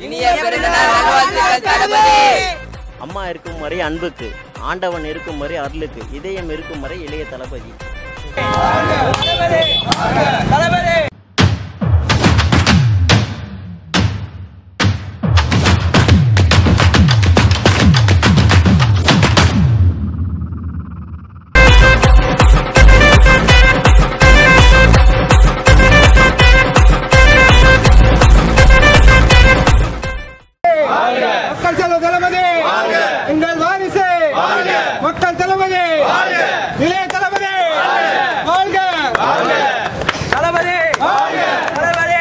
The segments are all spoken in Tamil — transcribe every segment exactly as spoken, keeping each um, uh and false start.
அம்மா இருக்கும் வரை அன்புக்கு, ஆண்டவன் இருக்கும் வரை அருளுக்கு, இதயம் இருக்கும் வரை இளைய தளபதி. மக்கள் செல்வ தளபதி எங்கள் வாரிசு, மக்கள் தளபதி இளைய தளபதி வாழ்க, தளபதி தளபதி.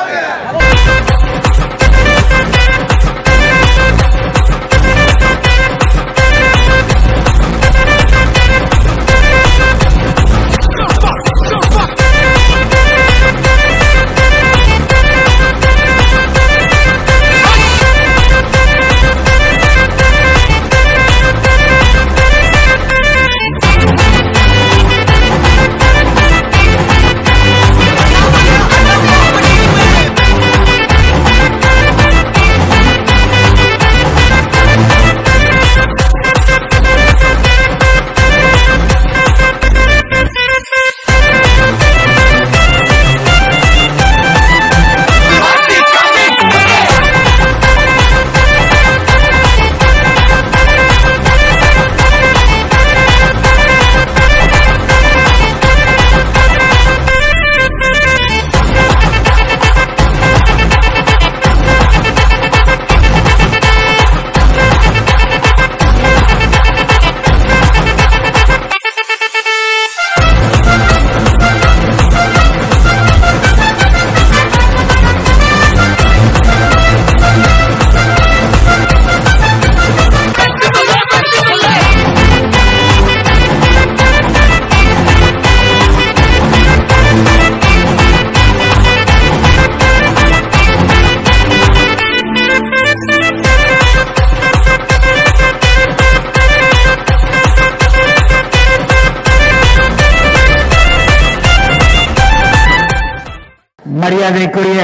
மரியாதைக்குரிய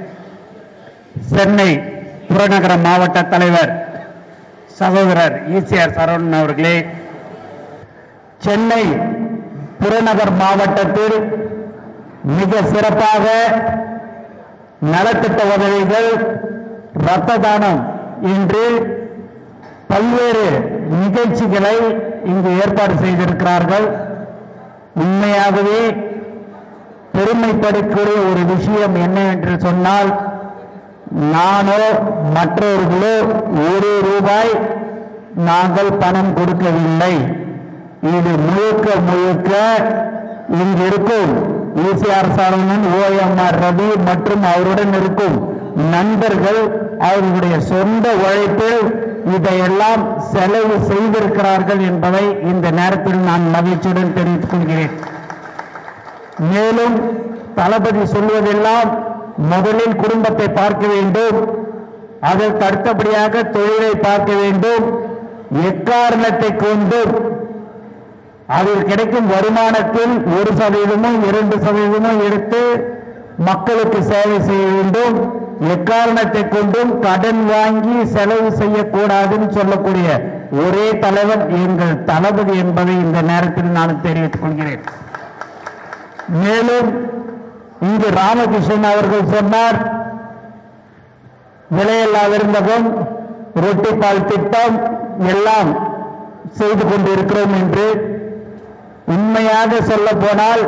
சென்னை புறநகர மாவட்ட தலைவர் சகோதரர் ஈசிஆர் சரவணன் அவர்களே, சென்னை புறநகர் மாவட்டத்தில் மிக சிறப்பாக நலத்திட்ட உதவிகள், இரத்த தானம் என்று பல்வேறு நிகழ்ச்சிகளை இங்கு ஏற்பாடு செய்திருக்கிறார்கள். உண்மையாகவே பெருமைப்படக்கூடிய ஒரு விஷயம் என்ன என்று சொன்னால், நானோ மற்றவர்களோ ஒரு ரூபாய் நாங்கள் பணம் கொடுக்கவில்லை. இது முழுக்க முழுக்க இங்கு இருக்கும் ஈசிஆர் சரவணன், ஓஎம்ஆர் ரவி மற்றும் அவருடன் இருக்கும் நண்பர்கள் அவர்களுடைய சொந்த உழைப்பில் இதையெல்லாம் செலவு செய்திருக்கிறார்கள் என்பதை இந்த நேரத்தில் நான் மகிழ்ச்சியுடன் தெரிவித்துக் கொள்கிறேன். மேலும் தளபதி சொல்வதெல்லாம் முதலில் குடும்பத்தை பார்க்க வேண்டும், அதற்கு அடுத்தபடியாக தொழிலை பார்க்க வேண்டும். எக்காரணத்தை கொண்டும் அதில் கிடைக்கும் வருமானத்தில் ஒரு சதவீதமும் இரண்டு சதவீதமும் எடுத்து மக்களுக்கு சேவை செய்ய வேண்டும். எக்காரணத்தை கொண்டும் கடன் வாங்கி செலவு செய்யக்கூடாதுன்னு சொல்லக்கூடிய ஒரே தலைவர் எங்கள் தளபதி என்பதை இந்த நேரத்தில் நான் தெரிவித்துக் கொள்கிறேன். மேலும் இங்கு ராமகிருஷ்ணன் அவர்கள் சொன்னார், விலையில்லா விருந்தகம், ரொட்டிப்பால் திட்டம் எல்லாம் செய்து கொண்டிருக்கிறோம் என்று. உண்மையாக சொல்ல போனால்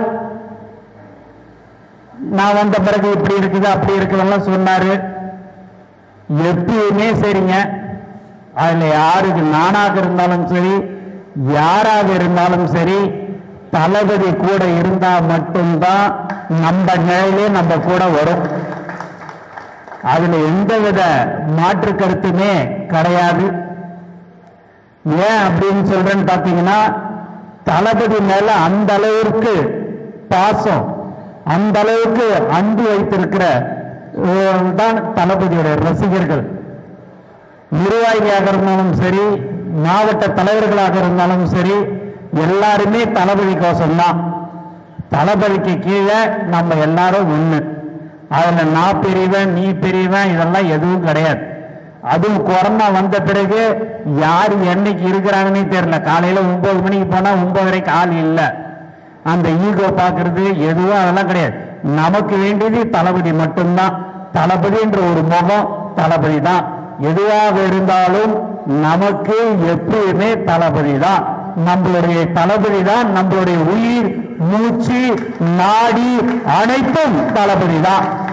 நான் வந்த பிறகு இப்படி இருக்குது அப்படி இருக்குதெல்லாம் சொன்னாரு. எப்பயுமே சரிங்க, அதுல யாருக்கு நானாக இருந்தாலும் சரி யாராக இருந்தாலும் சரி தளபதி கூட இருந்தா மட்டும்தான் நம்ம நிலையிலே நம்ம கூட வரும். அதுல எந்தவித மாற்று கருத்துமே கிடையாது. ஏன் அப்படின்னு சொல்றேன்னு பாத்தீங்கன்னா, தளபதி மேல அந்த அளவிற்கு பாசம், அந்த அளவுக்கு அன்பு வைத்திருக்கிற தான் தளபதியோட ரசிகர்கள். நிர்வாகியாக இருந்தாலும் சரி, மாவட்ட தலைவர்களாக இருந்தாலும் சரி, எல்லாருமே தளபதி கோசம்தான். தளபதிக்கு கீழே நம்ம எல்லாரும் ஒண்ணு. அதுல நான் பெரியவன் நீ பெரியவன் இதெல்லாம் எதுவும் கிடையாது. அதுவும் கொரோனா வந்த பிறகு யார் என்னைக்கு இருக்கிறாங்கன்னே தெரியல. காலையில ஒன்பது மணிக்கு போனா ஒன்பதரைக்கு ஆள் இல்லை. அந்த ஈகோ பாக்குறது எதுவும் அதெல்லாம் கிடையாது. நமக்கு வேண்டியது தளபதி மட்டும்தான். தளபதி என்ற ஒரு முகம் தளபதி தான். எதுவாக இருந்தாலும் நமக்கு எப்பயுமே தளபதி தான். நம்மளுடைய தளபதி தான் நம்மளுடைய உயிர் மூச்சு நாடி அனைத்தும் தளபதி தான்.